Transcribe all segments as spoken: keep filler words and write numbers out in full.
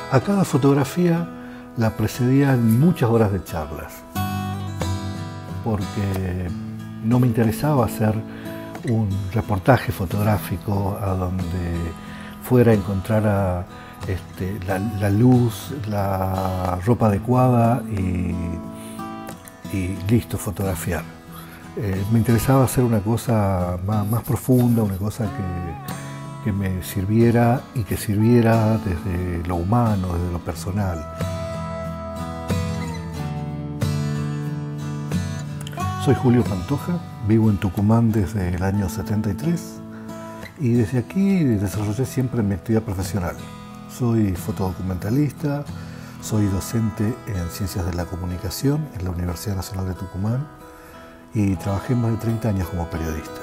A cada fotografía la precedían muchas horas de charlas, porque no me interesaba hacer un reportaje fotográfico a donde fuera a encontrar a, este, la, la luz, la ropa adecuada y, y listo, fotografiar. Eh, me interesaba hacer una cosa más, más profunda, una cosa que, que me sirviera y que sirviera desde lo humano, desde lo personal. Soy Julio Pantoja, vivo en Tucumán desde el año setenta y tres y desde aquí desarrollé siempre mi actividad profesional. Soy fotodocumentalista, soy docente en Ciencias de la Comunicación en la Universidad Nacional de Tucumán y trabajé más de treinta años como periodista.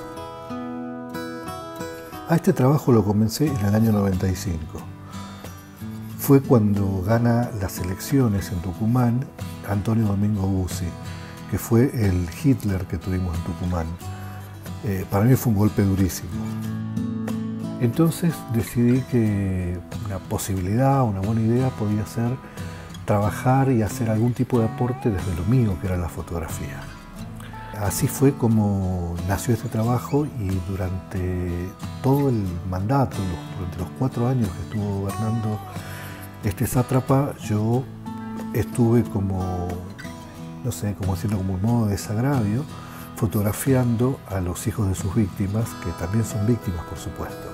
A este trabajo lo comencé en el año noventa y cinco. Fue cuando gana las elecciones en Tucumán Antonio Domingo Bussi, que fue el Hitler que tuvimos en Tucumán. Eh, para mí fue un golpe durísimo. Entonces decidí que una posibilidad, una buena idea podía ser trabajar y hacer algún tipo de aporte desde lo mío, que era la fotografía. Así fue como nació este trabajo y durante todo el mandato, los, durante los cuatro años que estuvo gobernando este sátrapa, yo estuve como, no sé, como decirlo, como un modo de desagravio, fotografiando a los hijos de sus víctimas, que también son víctimas, por supuesto.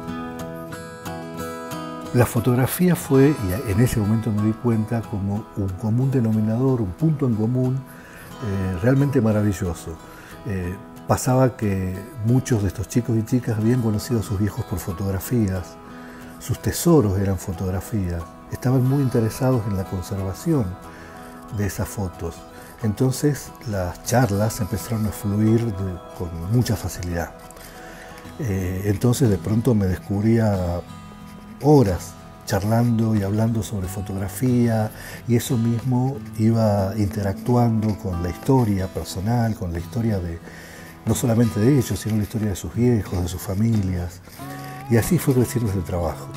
La fotografía fue, y en ese momento me di cuenta, como un común denominador, un punto en común eh, realmente maravilloso. Eh, pasaba que muchos de estos chicos y chicas habían conocido a sus viejos por fotografías, sus tesoros eran fotografías, estaban muy interesados en la conservación de esas fotos. Entonces las charlas empezaron a fluir de, con mucha facilidad. Eh, entonces de pronto me descubría horas charlando y hablando sobre fotografía y eso mismo iba interactuando con la historia personal, con la historia de no solamente de ellos, sino la historia de sus viejos, de sus familias. Y así fue creciendo este trabajo.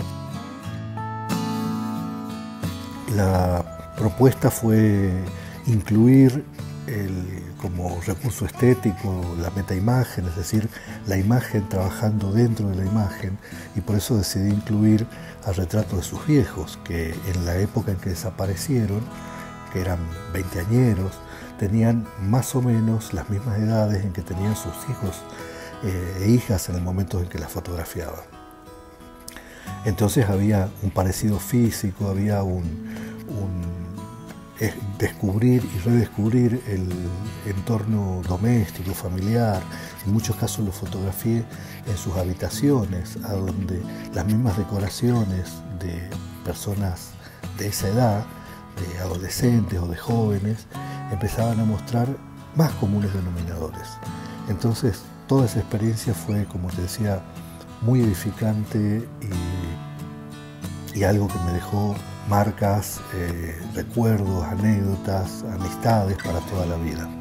La propuesta fue incluir el, como recurso estético la metaimagen, es decir, la imagen trabajando dentro de la imagen, y por eso decidí incluir al retrato de sus viejos, que en la época en que desaparecieron, que eran veinteañeros, tenían más o menos las mismas edades en que tenían sus hijos eh, e hijas en el momento en que las fotografiaban. Entonces había un parecido físico, había un, un es descubrir y redescubrir el entorno doméstico, familiar. En muchos casos lo fotografié en sus habitaciones, a donde las mismas decoraciones de personas de esa edad, de adolescentes o de jóvenes, empezaban a mostrar más comunes denominadores. Entonces, toda esa experiencia fue, como te decía, muy edificante y, y algo que me dejó marcas, eh, recuerdos, anécdotas, amistades para toda la vida.